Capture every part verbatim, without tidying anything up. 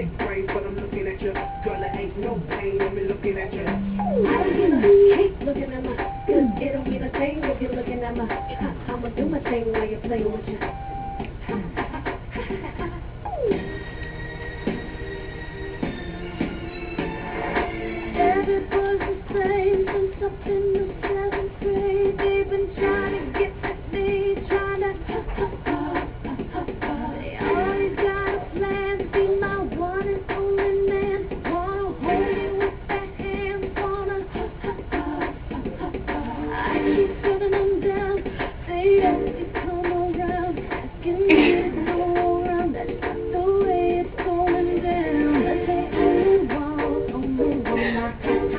big brain, but I'm looking at you. Girl, there ain't no pain in me looking at you. I don't give a keep looking at my, cause it don't mean a thing if you're looking at my, I'ma do my thing while you're playing with you. Everybody's the same since up in the seventh grade. They've been trying to get at me, trying to they always got a plan to be my one and only man. Wanna hold me with their hands, wanna I keep putting them down. They always come around, asking me to go around. That's not the way it's going down. But they only want, only want my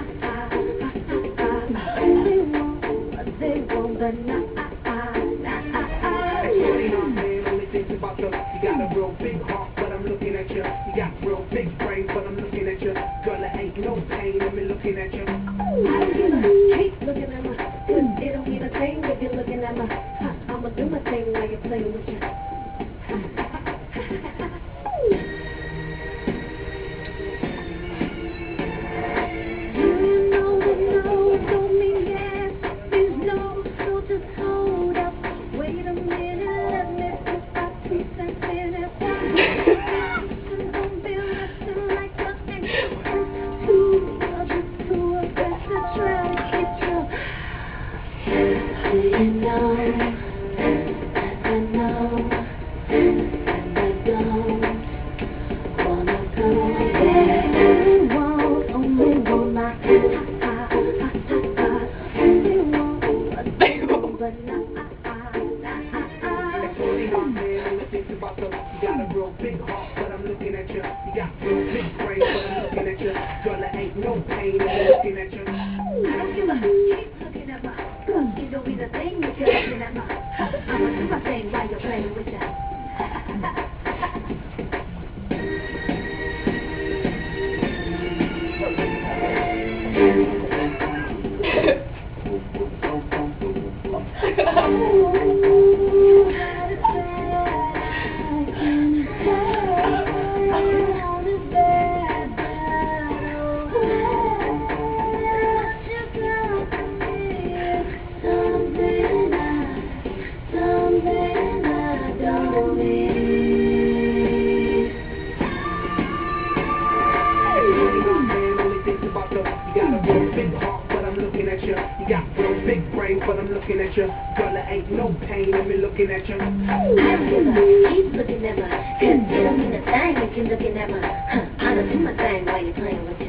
only want what they want, but not about you. You got a real big heart, but I'm looking at you. You got real big brain, but I'm looking at you. Girl, there ain't no pain in me looking at you. I don't give a keep looking at my, cause it don't mean a thing if you're looking at my, I'ma do my thing while you're playing with you. Do you know that no don't mean yes, means no, so just hold up. Wait a minute, let me put my two cents in it. Don't be listening like the exorcist. Two others, two of us to try to get you. Do you know that I know that I don't wanna go there? Only want, only want my only want what they want, but not about them. You got a real big heart, but I'm looking at you. You got real big brain, but I'm looking at you. Girl, there ain't no pain in me looking at you. I don't give a keep looking at my, cause it don't be the thing if you're looking at my, I'ma do my thing while you're playing with ya. You got a real big heart, but I'm looking at you. You got real big brain, but I'm looking at you. Girl, there ain't no pain in me looking at you. I don't give a keep looking at my, cause it don't mean a thing if you're looking at my, I'ma do my thing while you're playing with